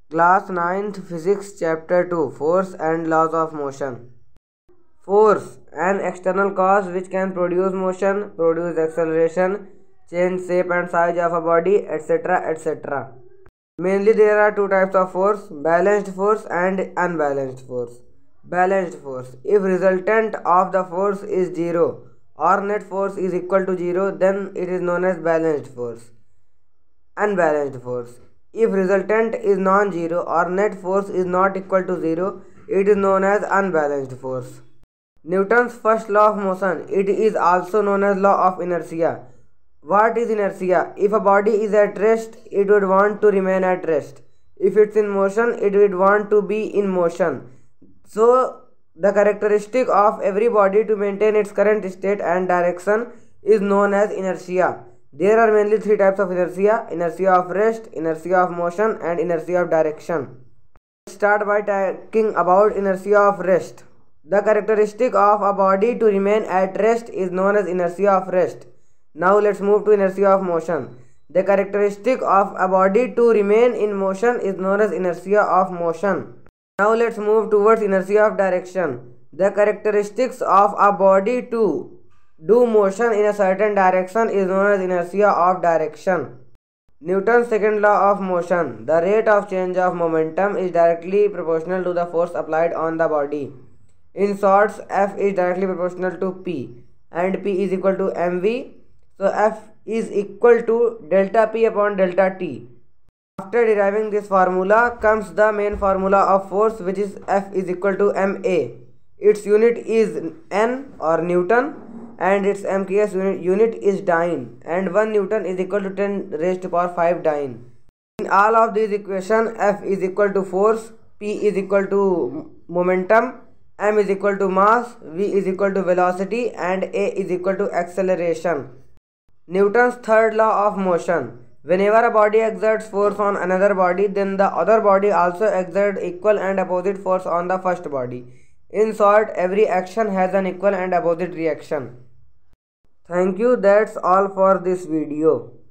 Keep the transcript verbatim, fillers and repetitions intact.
Class ninth Physics Chapter two Force and Laws of Motion. Force, an external cause which can produce motion, produce acceleration, change shape and size of a body, et cetera et cetera. Mainly there are two types of force, balanced force and unbalanced force. Balanced force. If resultant of the force is zero or net force is equal to zero, then it is known as balanced force. Unbalanced force. If resultant is non-zero or net force is not equal to zero, it is known as unbalanced force. Newton's first law of motion. It is also known as law of inertia. What is inertia? If a body is at rest, it would want to remain at rest. If it's in motion, it would want to be in motion. So, the characteristic of every body to maintain its current state and direction is known as inertia. There are mainly three types of inertia: inertia of rest, inertia of motion, and inertia of direction. Let's start by talking about inertia of rest. The characteristic of a body to remain at rest is known as inertia of rest. Now let's move to inertia of motion. The characteristic of a body to remain in motion is known as inertia of motion. Now let's move towards inertia of direction. The characteristics of a body to do motion in a certain direction is known as inertia of direction. Newton's second law of motion. The rate of change of momentum is directly proportional to the force applied on the body. In short, F is directly proportional to P and P is equal to mv. So F is equal to delta P upon delta T. After deriving this formula comes the main formula of force, which is F is equal to ma. Its unit is N or Newton and its M K S unit, unit is dyne, and one Newton is equal to ten raised to power five dyne. In all of these equations, F is equal to force, P is equal to momentum, M is equal to mass, V is equal to velocity, and A is equal to acceleration. Newton's third law of motion. Whenever a body exerts force on another body, then the other body also exerts equal and opposite force on the first body. In short, every action has an equal and opposite reaction. Thank you. That's all for this video.